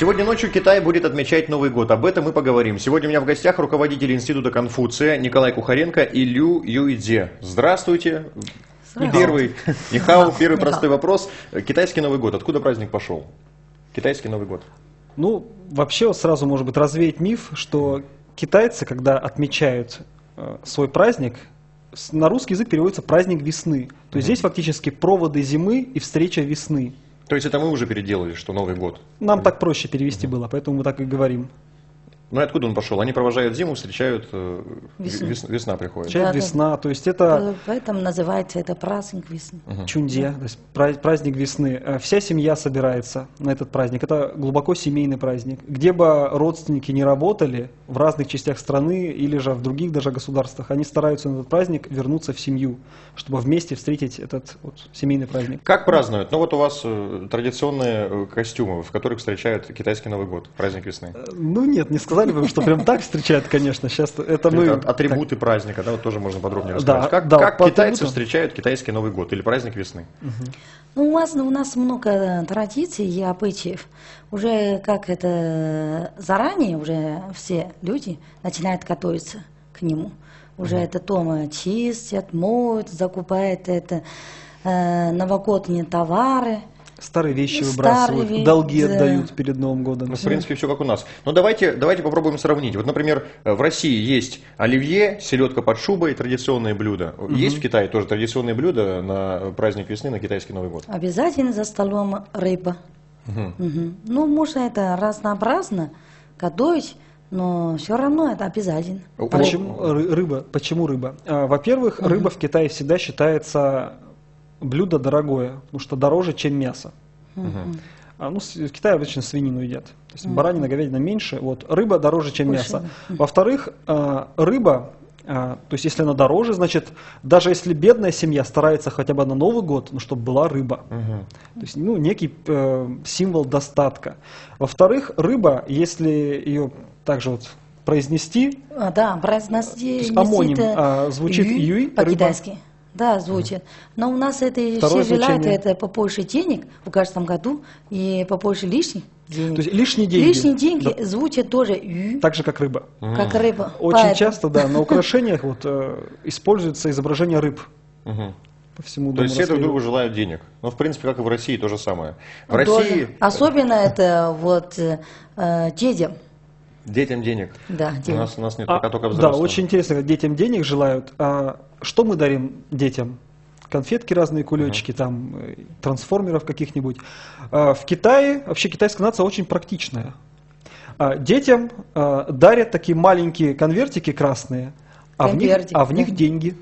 Сегодня ночью Китай будет отмечать Новый год. Об этом мы поговорим. Сегодня у меня в гостях руководитель Института Конфуция Николай Кухаренко и Лю Юйдзе. Здравствуйте. Первый простой вопрос. Китайский Новый год. Откуда праздник пошел? Китайский Новый год. Ну, вообще вот сразу, может быть, развеять миф, что китайцы, когда отмечают свой праздник, на русский язык переводится праздник весны. То есть здесь фактически проводы зимы и встреча весны. То есть это мы уже переделали, что Новый год? Нам так проще перевести было, поэтому мы так и говорим. Ну и откуда он пошел? Они провожают зиму, встречают, весна приходит. Встречает весна, то есть это... Поэтому называется это праздник весны. Чундзя, то есть праздник весны. Вся семья собирается на этот праздник. Это глубоко семейный праздник. Где бы родственники не работали, в разных частях страны или же в других даже государствах, они стараются на этот праздник вернуться в семью, чтобы вместе встретить этот вот семейный праздник. Как празднуют? Ну вот у вас традиционные костюмы, в которых встречают китайский Новый год, праздник весны. Ну нет, не сказали бы, что прям так встречают, конечно. Сейчас это мы... Атрибуты праздника, да, вот тоже можно подробнее рассказать. Да, как китайцы встречают китайский Новый год или праздник весны? Ну, у нас много традиций и обычаев. Уже как это заранее уже все люди начинают готовиться к нему. Уже это дома чистят, моют, закупают это новогодние товары. Старые вещи выбрасывают, долги отдают перед Новым годом. Ну, в принципе, все как у нас. Но давайте попробуем сравнить. Вот, например, в России есть оливье, селедка под шубой, традиционные блюда. Есть в Китае тоже традиционные блюда на праздник весны, на китайский Новый год? Обязательно за столом рыба. Ну, можно это разнообразно готовить, но все равно это обязательно. Почему рыба? Во-первых, рыба в Китае всегда считается... блюдо дорогое, потому что дороже, чем мясо. Ну, в Китае обычно свинину едят. То есть баранина, говядина меньше. Вот. Рыба дороже, чем мясо. Во-вторых, рыба, то есть если она дороже, значит, даже если бедная семья старается хотя бы на Новый год, ну, чтобы была рыба. То есть, ну, некий символ достатка. Во-вторых, рыба, если ее также вот произнести... Да, произнести... Амоним звучит юй, по-китайски. Да, звучит. Но у нас это все желают, это побольше денег в каждом году и побольше лишних денег. То есть лишние деньги. Лишние деньги звучат тоже ю. Так же, как рыба. Как рыба. Очень часто, да, на украшениях вот, используется изображение рыб. По всему дому. То есть все друг другу желают денег. Ну, в принципе, как и в России, то же самое. В России... Особенно это вот детям. Детям денег. Да, денег. У нас нет, пока только взрослым. Да, очень интересно, как детям денег желают. А что мы дарим детям? Конфетки разные, кулечки, там, трансформеров каких-нибудь. В Китае, вообще китайская нация очень практичная. Детям дарят такие маленькие конвертики красные, а в них деньги.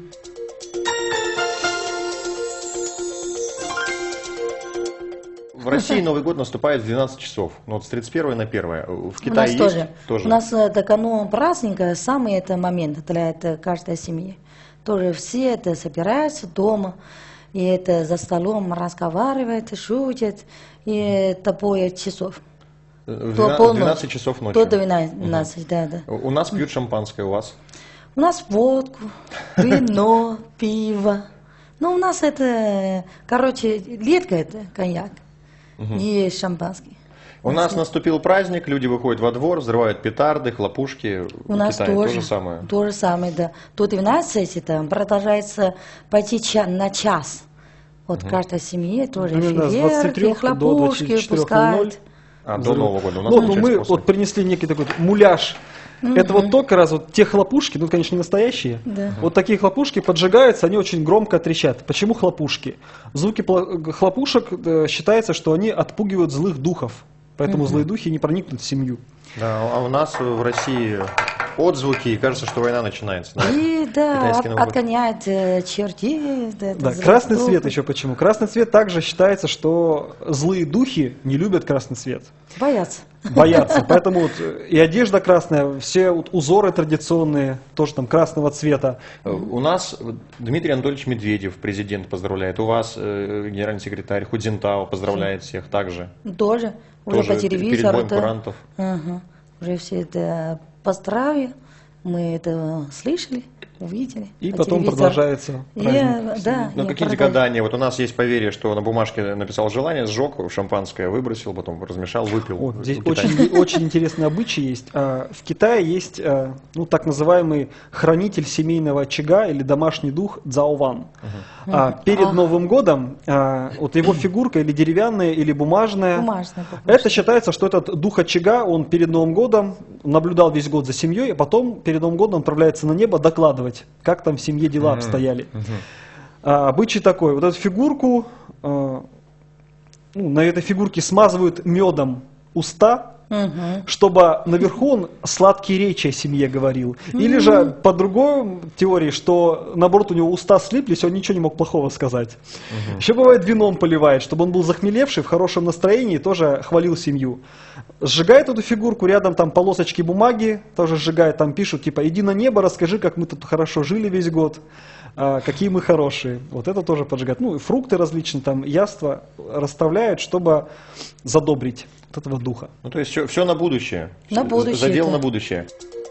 В России Новый год наступает в 12 часов, ну, вот с 31 на 1. В Китае у нас есть тоже. У нас до кануна праздника самый это момент для каждой семьи. Тоже все это собираются дома, и это за столом разговаривают, шутят, и это по часов. В 12 часов ночи. До 12, да. У нас пьют шампанское, у вас? У нас водку, вино, пиво. Ну, у нас это, короче, редко это коньяк. И шампанский. У нас наступил праздник, люди выходят во двор, взрывают петарды, хлопушки. У нас тоже самое. То же самое, да. До 12 это продолжается почти на час. Вот каждой семье тоже фейерверки, хлопушки пускают. До Нового года. У нас мы вот принесли некий такой муляж. Это вот только раз вот те хлопушки, ну, конечно, не настоящие. Да. Вот такие хлопушки поджигаются, они очень громко трещат. Почему хлопушки? Звуки хлопушек считается, что они отпугивают злых духов. Поэтому злые духи не проникнут в семью. Да, а у нас в России отзвуки, и кажется, что война начинается. Да? И да, отгоняют чертей. Да, красный цвет еще почему? Красный цвет также считается, что злые духи не любят красный цвет. Боятся. Поэтому вот и одежда красная, все вот узоры традиционные, тоже там красного цвета. У нас Дмитрий Анатольевич Медведев, президент, поздравляет. У вас генеральный секретарь Худзинтао поздравляет всех также. Тоже уже по телевизору. Перед боем курантов. Уже все это поздравили, мы это слышали. увидели. И по потом телевизору. продолжается праздник. Да, Ну, я какие-то продолжаю. гадания? Вот у нас есть поверье, что на бумажке написал желание, сжег шампанское, выбросил, потом размешал, выпил. Вот, здесь в Китае. очень интересный обычай есть. В Китае есть ну, так называемый хранитель семейного очага или домашний дух Цзаован. Перед Новым годом вот его фигурка или деревянная, или бумажная, Бумажная, это считается, что этот дух очага, он перед Новым годом наблюдал весь год за семьей, а потом перед Новым годом отправляется на небо докладывать, как там в семье дела обстояли. Обычай такой, вот эту фигурку, ну, на этой фигурке смазывают медом уста, чтобы наверху он сладкие речи о семье говорил. Или же по другой теории, что наоборот у него уста слиплись, он ничего не мог плохого сказать. Еще бывает вином поливает, чтобы он был захмелевший, в хорошем настроении, тоже хвалил семью. Сжигает эту фигурку, рядом там полосочки бумаги, тоже сжигает, там пишут, типа, иди на небо, расскажи, как мы тут хорошо жили весь год, какие мы хорошие. Вот это тоже поджигает. Ну и фрукты различные, там яства расставляют, чтобы задобрить вот этого духа. Ну, то есть все на будущее. На будущее, Задел да. на будущее.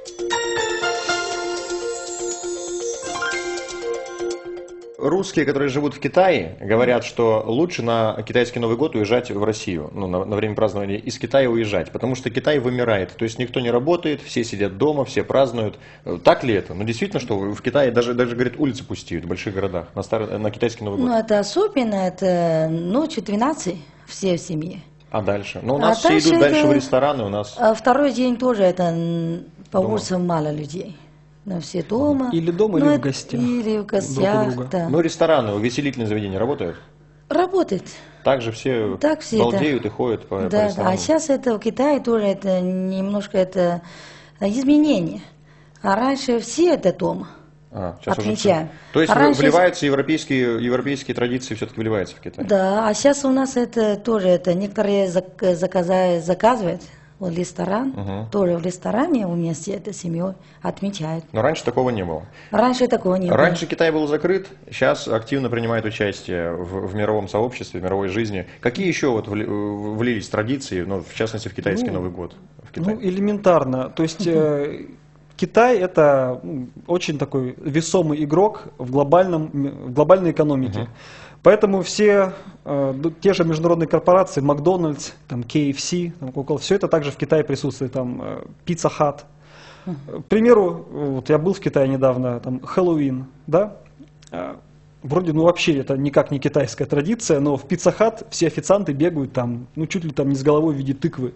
Русские, которые живут в Китае, говорят, что лучше на китайский Новый год уезжать в Россию, ну, на время празднования из Китая уезжать, потому что Китай вымирает, то есть никто не работает, все сидят дома, все празднуют. Так ли это? Ну, действительно, что в Китае даже говорит, улицы пустеют в больших городах на китайский Новый год. Ну, это особенно, это ночью 12 все в семье. А дальше? Ну, у нас все дальше идут дальше это- в рестораны, у нас... А второй день тоже это по улицам мало людей. Но все дома. Или дома, Ну, или в это- гостях. Или в Друг у гостях, друга. да. Ну, рестораны, увеселительные заведения работают? Работает. Также все Так все балдеют это. и ходят по Да, да. ресторанам. А сейчас это в Китае тоже это немножко это изменение. А раньше все это дома. Сейчас уже Отмечаем. всё. То есть А раньше- вливаются европейские традиции, все-таки вливаются в Китай? Да, а сейчас у нас это тоже это некоторые заказывают в ресторан, тоже в ресторане вместе этой семьей отмечают. Но раньше такого не было. Раньше такого не было. Раньше Китай был закрыт, сейчас активно принимает участие в мировом сообществе, в мировой жизни. Какие еще вот влились традиции, ну, в частности, в китайский Новый год? В Китае? Ну, элементарно. То есть Китай это очень такой весомый игрок в глобальной экономике. Поэтому все те же международные корпорации, Макдональдс, там, KFC, там, Coca-Cola, все это также в Китае присутствует, там, Pizza Hut. К примеру, вот я был в Китае недавно, там, Хэллоуин, да? Вроде, ну вообще это никак не китайская традиция, но в Pizza Hut все официанты бегают там, ну чуть ли там не с головой в виде тыквы.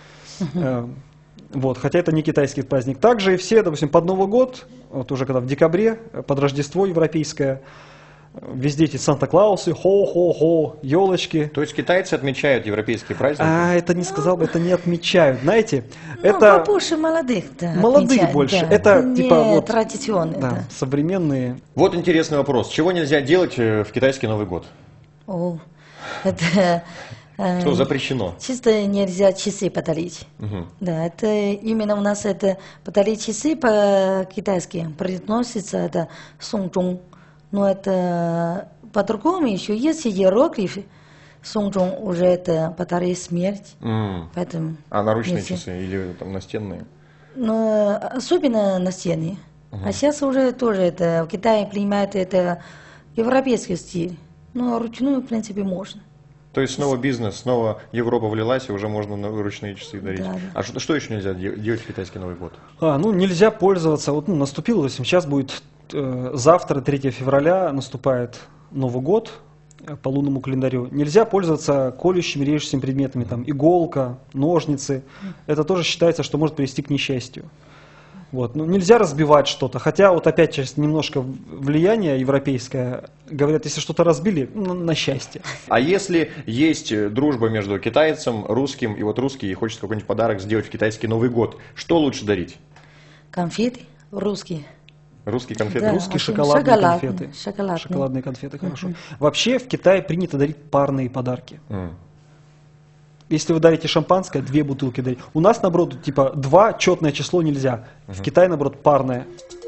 Вот, хотя это не китайский праздник. Также и все, допустим, под Новый год, вот уже когда в декабре, под Рождество европейское, везде эти Санта-Клаусы, хо-хо-хо, елочки. То есть китайцы отмечают европейские праздники? Это не сказал бы, это не отмечают. Знаете, Ну, это побольше молодых, да. молодых отмечают, больше. да. Это Не типа вот, традиционные, да, да. современные. Вот интересный вопрос. Чего нельзя делать в китайский Новый год? О, это Что запрещено? чисто нельзя часы подарить. Да, это именно у нас это подарить часы по-китайски произносится это сончжун. Но это по-другому еще есть иероглифы. Сончжун уже это подарить смерть. Поэтому А наручные если- часы или там настенные? Но особенно настенные. А сейчас уже тоже это в Китае принимают это европейский стиль. Но ручную, в принципе, можно. То есть снова бизнес, снова Европа влилась, и уже можно ручные часы дарить. Да, да. А что еще нельзя делать в китайский Новый год? Ну, нельзя пользоваться, вот, ну, наступил, допустим, сейчас будет, завтра, 3 февраля, наступает Новый год по лунному календарю. Нельзя пользоваться колющими, режущими предметами, там, иголка, ножницы. Это тоже считается, что может привести к несчастью. Вот. Ну, нельзя разбивать что-то, хотя вот опять сейчас немножко влияние европейское, говорят, если что-то разбили, ну, на счастье. А если есть дружба между китайцем, русским, и вот русский хочет какой-нибудь подарок сделать в китайский Новый год, что лучше дарить? Конфеты русские. Русские конфеты? Да. Русские очень шоколадные шоколадные, конфеты. шоколадные. Шоколадные конфеты, хорошо. Вообще в Китае принято дарить парные подарки. Если вы дарите шампанское, 2 бутылки дарить. У нас, наоборот, типа 2 четное число нельзя. В Китае, наоборот, парное.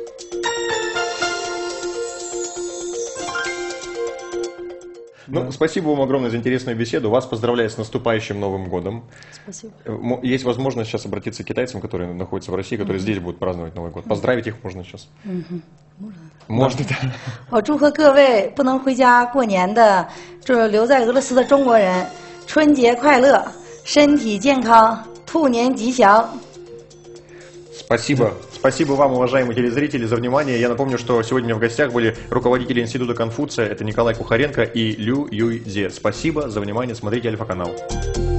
Ну, спасибо вам огромное за интересную беседу. Вас поздравляю с наступающим Новым годом. Спасибо. Есть возможность сейчас обратиться к китайцам, которые находятся в России, которые здесь будут праздновать Новый год. Поздравить их можно сейчас. Можно, да. 我祝贺各位不能回家过年的，这留在俄罗斯的中国人，春节快乐，身体健康，兔年吉祥。 Спасибо. Спасибо вам, уважаемые телезрители, за внимание. Я напомню, что сегодня у меня в гостях были руководители Института Конфуция. Это Николай Кухаренко и Лю Юйдзе. Спасибо за внимание. Смотрите Альфа-канал.